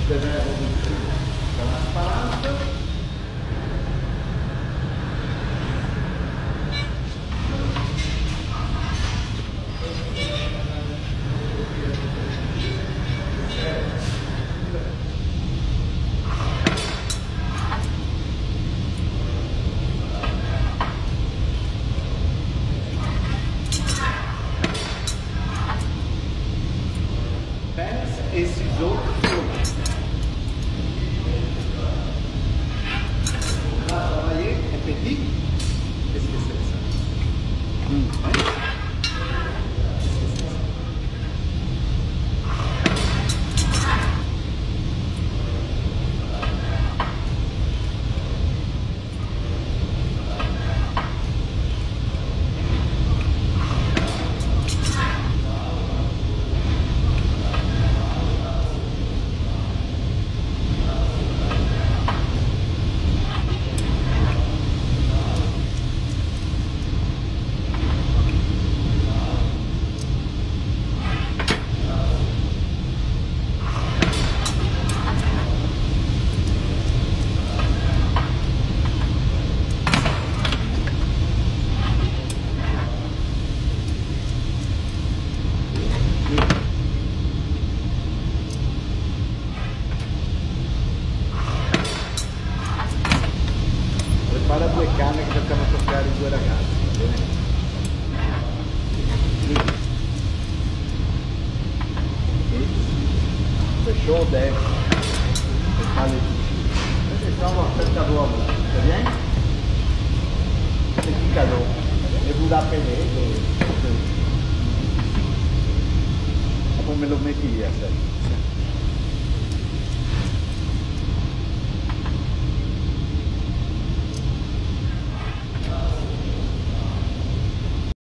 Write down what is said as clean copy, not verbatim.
deve parata. Et ciseaux. On va travailler un petit. Qu'est-ce que c'est ça? Prepara due canne che facciamo toccare i due ragazzi, va bene? Fechou, desce, fechar les deixar uma certa boa, tá bem? C'est du cadeau. Et vous l'appelez, après me lo metti a